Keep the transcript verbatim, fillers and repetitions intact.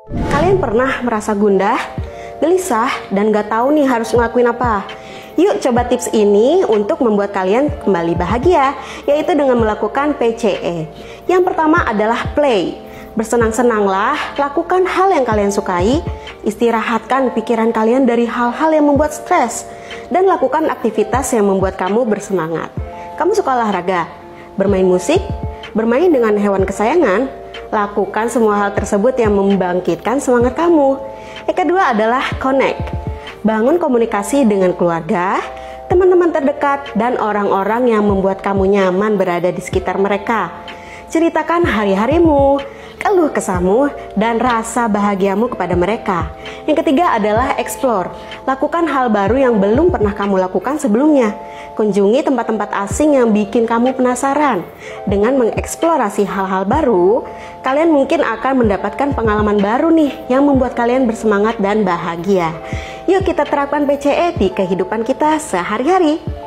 Kalian pernah merasa gundah, gelisah, dan gak tahu nih harus ngelakuin apa? Yuk coba tips ini untuk membuat kalian kembali bahagia, yaitu dengan melakukan P C E. Yang pertama adalah play. Bersenang-senanglah, lakukan hal yang kalian sukai, istirahatkan pikiran kalian dari hal-hal yang membuat stres, dan lakukan aktivitas yang membuat kamu bersemangat. Kamu suka olahraga, bermain musik, bermain dengan hewan kesayangan, lakukan semua hal tersebut yang membangkitkan semangat kamu. Yang kedua adalah connect. Bangun komunikasi dengan keluarga, teman-teman terdekat, dan orang-orang yang membuat kamu nyaman berada di sekitar mereka. Ceritakan hari-harimu, keluh kesahmu, dan rasa bahagiamu kepada mereka. Yang ketiga adalah explore. Lakukan hal baru yang belum pernah kamu lakukan sebelumnya. Kunjungi tempat-tempat asing yang bikin kamu penasaran. Dengan mengeksplorasi hal-hal baru, kalian mungkin akan mendapatkan pengalaman baru nih yang membuat kalian bersemangat dan bahagia. Yuk kita terapkan P C E di kehidupan kita sehari-hari.